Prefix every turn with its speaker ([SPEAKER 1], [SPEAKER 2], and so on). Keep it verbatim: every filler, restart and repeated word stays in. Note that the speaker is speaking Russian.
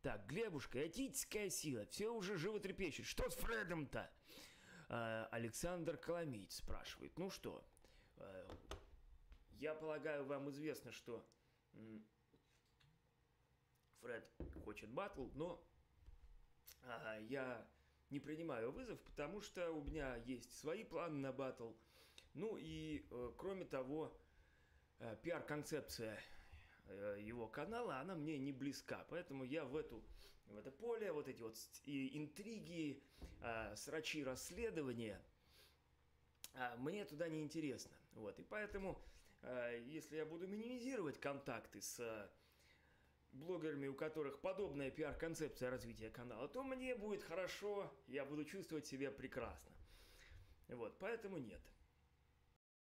[SPEAKER 1] Так, Глебушка, этическая сила, все уже животрепещет. Что с Фредом-то? А, Александр Коломиец спрашивает. Ну что, а, я полагаю, вам известно, что м, Фред хочет батл, но а, я не принимаю вызов, потому что у меня есть свои планы на батл. Ну и, э, кроме того, э, пиар-концепция э, его канала, она мне не близка. Поэтому я в, эту, в это поле, вот эти вот и интриги, э, срачи расследования, э, мне туда не интересно. Вот. И поэтому, э, если я буду минимизировать контакты с э, блогерами, у которых подобная пиар-концепция развития канала, то мне будет хорошо, я буду чувствовать себя прекрасно. Вот, поэтому нет.